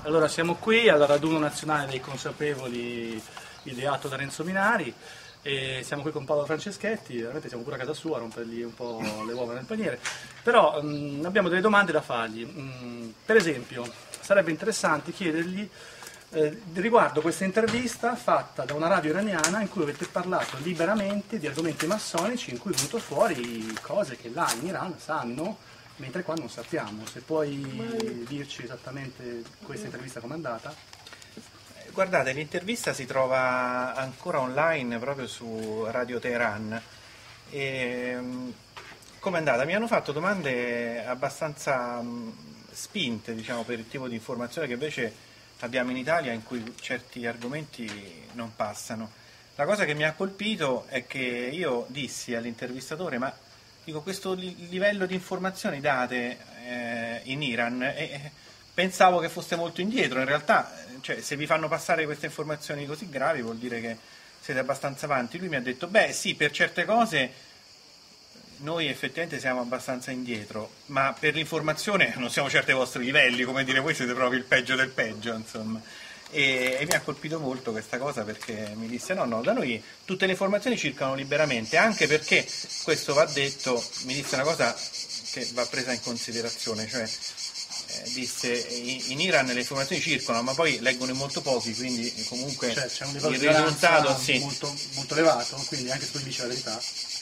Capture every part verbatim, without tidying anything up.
Allora, siamo qui al raduno nazionale dei consapevoli ideato da Renzo Minari e siamo qui con Paolo Franceschetti, veramente siamo pure a casa sua a rompergli un po' le uova nel paniere, però mh, abbiamo delle domande da fargli. Mh, per esempio, sarebbe interessante chiedergli eh, riguardo questa intervista fatta da una radio iraniana in cui avete parlato liberamente di argomenti massonici, in cui è venuto fuori cose che là in Iran sanno, mentre qua non sappiamo. Se puoi dirci esattamente questa intervista com'è andata? Guardate, l'intervista si trova ancora online proprio su Radio Teheran. E, com'è andata? Mi hanno fatto domande abbastanza mh, spinte, diciamo, per il tipo di informazione che invece abbiamo in Italia, in cui certi argomenti non passano. La cosa che mi ha colpito è che io dissi all'intervistatore: ma dico, questo li- livello di informazioni date eh, in Iran, e eh, pensavo che foste molto indietro. In realtà, cioè, se vi fanno passare queste informazioni così gravi vuol dire che siete abbastanza avanti. Lui mi ha detto: beh sì, per certe cose noi effettivamente siamo abbastanza indietro, ma per l'informazione non siamo certo ai vostri livelli, come dire, voi siete proprio il peggio del peggio, insomma. E, e mi ha colpito molto questa cosa, perché mi disse: no, no, da noi tutte le informazioni circolano liberamente, anche perché, questo va detto, mi disse una cosa che va presa in considerazione, cioè eh, disse: in Iran le informazioni circolano, ma poi leggono in molto pochi, quindi comunque Cioè, c'è un livello il di risultato sì, molto, molto elevato, quindi anche se tu dici la verità.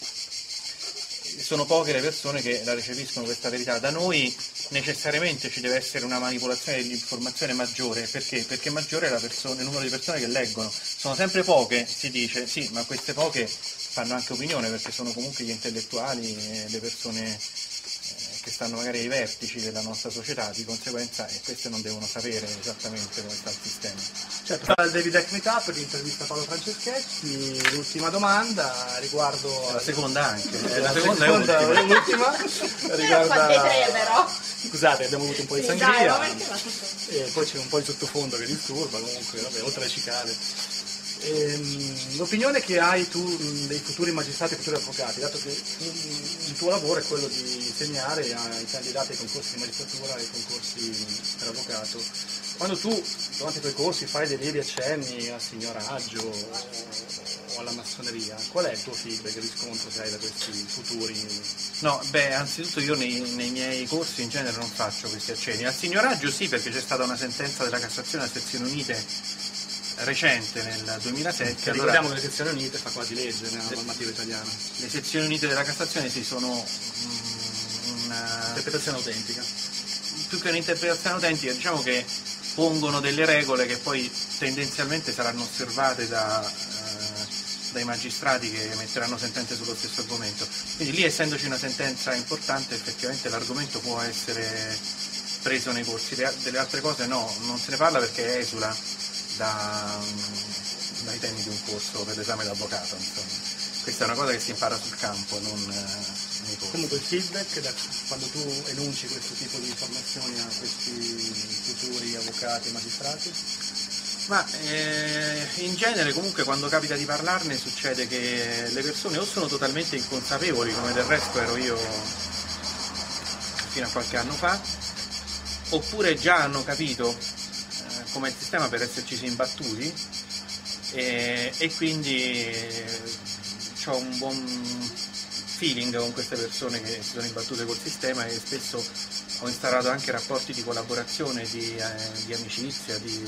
sono poche le persone che la recepiscono questa verità. Da noi necessariamente ci deve essere una manipolazione dell'informazione maggiore. Perché? Perché maggiore è la persona, il numero di persone che leggono. Sono sempre poche, si dice, sì, ma queste poche fanno anche opinione, perché sono comunque gli intellettuali e le persone eh, che stanno magari ai vertici della nostra società, di conseguenza, e queste non devono sapere esattamente come sta il sistema. Certo, al David Hack Meetup, l'intervista a Paolo Franceschetti. L'ultima domanda riguardo... La seconda anche, eh, la la seconda è seconda ultima. è l'ultima. Riguarda... Fate tre però. Scusate, abbiamo avuto un po' di Sì, sangria dai, ma mettila tutto. e poi c'è un po' di sottofondo che disturba, comunque, vabbè, oltre alle cicale. Ehm, l'opinione che hai tu mh, dei futuri magistrati e futuri avvocati, dato che mh, il tuo lavoro è quello di insegnare ai candidati ai concorsi di magistratura e ai concorsi per avvocato, quando tu durante i tuoi corsi fai dei lievi accenni al signoraggio o alla massoneria, qual è il tuo feedback, il riscontro che hai da questi futuri? No, beh, anzitutto io nei, nei miei corsi in genere non faccio questi accenni. Al signoraggio sì, perché c'è stata una sentenza della Cassazione a Sezioni Unite recente, nel duemilasette. Che allora, ricordiamo che le sezioni unite fa quasi legge nella normativa italiana. le sezioni unite della Cassazione sì, sono mm, una, Interpretazione autentica. più che un'interpretazione autentica, diciamo che pongono delle regole che poi tendenzialmente saranno osservate da, eh, dai magistrati che emetteranno sentenze sullo stesso argomento. Quindi lì, essendoci una sentenza importante, effettivamente l'argomento può essere preso nei corsi. Le, delle altre cose no, non se ne parla perché esula da, dai temi di un corso per l'esame d'avvocato, insomma. Questa è una cosa che si impara sul campo, non eh, nei corsi. Comunque il feedback da quando tu enunci questo tipo di informazioni a questi futuri avvocati e magistrati? Ma eh, in genere comunque quando capita di parlarne succede che le persone o sono totalmente inconsapevoli, come del resto ero io fino a qualche anno fa, oppure già hanno capito eh, com'è il sistema per esserci imbattuti, e, e quindi ho un buon feeling con queste persone che si sono imbattute col sistema, e spesso ho instaurato anche rapporti di collaborazione, di, eh, di amicizia, di,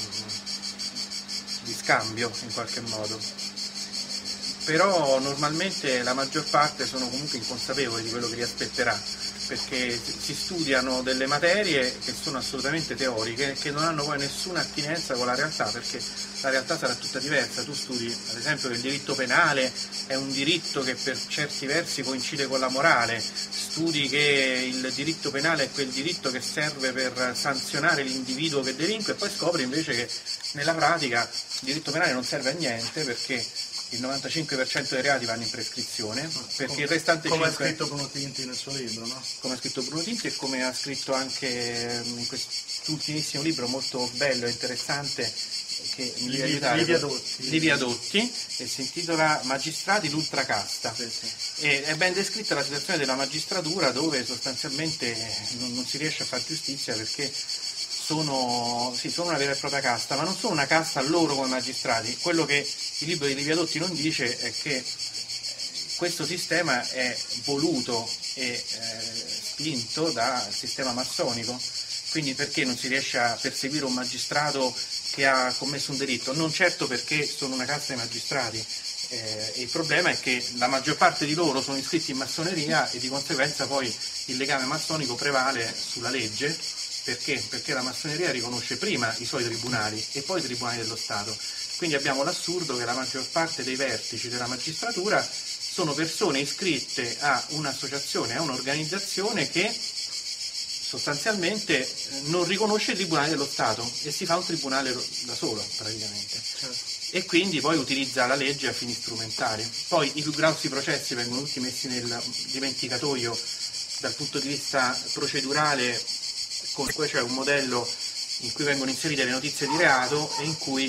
di scambio in qualche modo. Però normalmente la maggior parte sono comunque inconsapevoli di quello che li aspetterà, perché si studiano delle materie che sono assolutamente teoriche, che non hanno poi nessuna attinenza con la realtà, perché la realtà sarà tutta diversa. Tu studi ad esempio che il diritto penale è un diritto che per certi versi coincide con la morale, studi che il diritto penale è quel diritto che serve per sanzionare l'individuo che delinque, e poi scopri invece che nella pratica il diritto penale non serve a niente, perché il novantacinque per cento dei reati vanno in prescrizione, perché il restante come cinque... ha scritto Bruno Tinti nel suo libro, no? Come ha scritto Bruno Tinti, e come ha scritto anche in quest'ultimissimo libro molto bello e interessante, che mi deve aiutare, Livia Dotti. Livia Dotti, e si intitola Magistrati l'ultracasta. Sì, sì. E è ben descritta la situazione della magistratura, dove sostanzialmente non, non si riesce a fare giustizia, perché sono, sì, sono una vera e propria casta, ma non sono una casta loro come magistrati. Quello che il libro di Livia Dotti non dice è che questo sistema è voluto e eh, spinto dal sistema massonico, quindi perché non si riesce a perseguire un magistrato che ha commesso un delitto? Non certo perché sono una casta di magistrati, eh, il problema è che la maggior parte di loro sono iscritti in massoneria e di conseguenza poi il legame massonico prevale sulla legge. Perché? Perché la massoneria riconosce prima i suoi tribunali e poi i tribunali dello Stato. Quindi abbiamo l'assurdo che la maggior parte dei vertici della magistratura sono persone iscritte a un'associazione, a un'organizzazione che sostanzialmente non riconosce i tribunali dello Stato e si fa un tribunale da solo praticamente. Certo. E quindi poi utilizza la legge a fini strumentali. Poi i più grossi processi vengono tutti messi nel dimenticatoio dal punto di vista procedurale. Comunque c'è un modello in cui vengono inserite le notizie di reato e in cui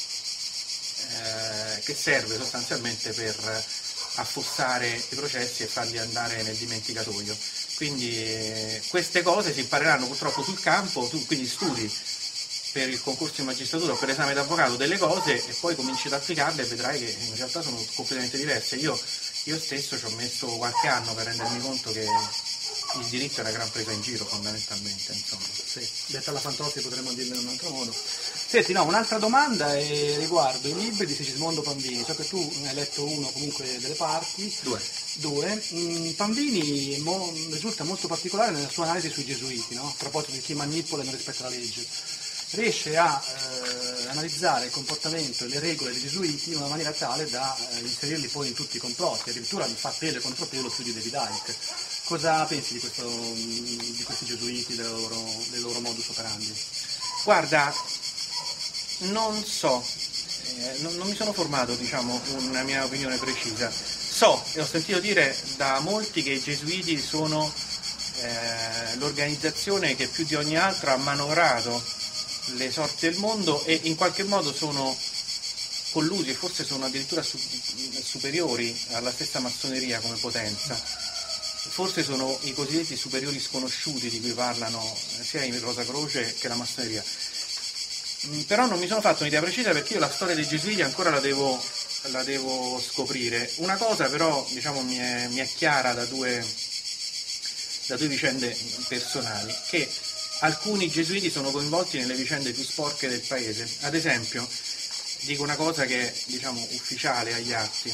eh, che serve sostanzialmente per affossare i processi e farli andare nel dimenticatoio. Quindi eh, queste cose si impareranno purtroppo sul campo, tu quindi studi per il concorso in magistratura o per l'esame d'avvocato delle cose e poi cominci ad applicarle e vedrai che in realtà sono completamente diverse. Io, io stesso ci ho messo qualche anno per rendermi conto che il diritto è una gran presa in giro fondamentalmente, insomma. Sì, detta alla Fantozzi potremmo dirlo in un altro modo. Senti, no, un'altra domanda è riguardo i libri di Sigismondo Pambini. So che tu ne hai letto uno comunque delle parti. Due. Due. Mm, Pambini mo, risulta molto particolare nella sua analisi sui gesuiti, no? A proposito di chi manipola e non rispetta la legge. Riesce a eh, analizzare il comportamento e le regole dei gesuiti in una maniera tale da eh, inserirli poi in tutti i complotti, addirittura li fa pelo contro pelo più di David Icke. Cosa pensi di, questo, di questi gesuiti, del loro, del loro modus operandi? Guarda, non so, eh, non, non mi sono formato, diciamo, una mia opinione precisa. So e ho sentito dire da molti che i gesuiti sono eh, l'organizzazione che più di ogni altra ha manovrato le sorti del mondo e in qualche modo sono collusi e forse sono addirittura su, superiori alla stessa massoneria come potenza. Forse sono i cosiddetti superiori sconosciuti di cui parlano sia in Rosa Croce che la massoneria. Però non mi sono fatto un'idea precisa perché io la storia dei gesuiti ancora la devo, la devo scoprire. Una cosa però diciamo mi è, mi è chiara da due, da due vicende personali, che alcuni gesuiti sono coinvolti nelle vicende più sporche del paese. Ad esempio, dico una cosa che è diciamo ufficiale agli atti.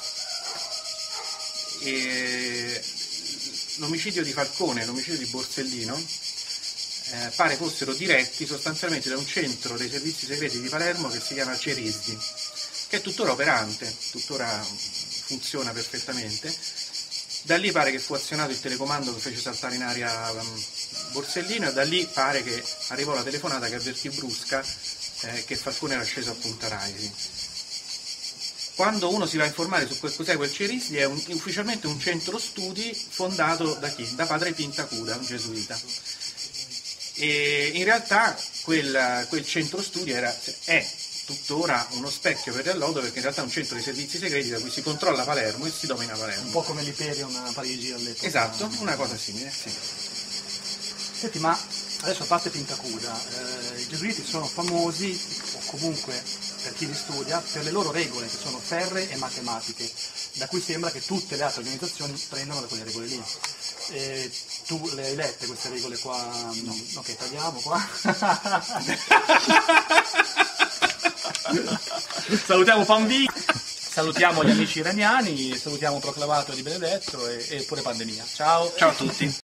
E l'omicidio di Falcone e l'omicidio di Borsellino eh, pare fossero diretti sostanzialmente da un centro dei servizi segreti di Palermo che si chiama Cerisdi, che è tuttora operante, tuttora funziona perfettamente. Da lì pare che fu azionato il telecomando che fece saltare in aria um, Borsellino e da lì pare che arrivò la telefonata che avvertì Brusca eh, che Falcone era sceso a Punta Raisi. Quando uno si va a informare su quel cos'è quel Cerisdi è un, ufficialmente un centro studi fondato da chi? Da padre Pintacuda, un gesuita. E in realtà quel, quel centro studi era, è tuttora uno specchio per l'Allodo perché in realtà è un centro di servizi segreti da cui si controlla Palermo e si domina Palermo. Un po' come l'Iperion a Parigi all'epoca. Esatto, una cosa simile, sì. Senti, ma adesso a parte Pintacuda, eh, i gesuiti sono famosi, o comunque per chi li studia, per le loro regole che sono ferree e matematiche, da cui sembra che tutte le altre organizzazioni prendano da quelle regole lì. E tu le hai lette queste regole qua? No. Ok, tagliamo qua. Salutiamo Pambini, salutiamo gli amici iraniani, salutiamo Proclamato di Benedetto e, e pure Pandemia. Ciao. Ciao a tutti.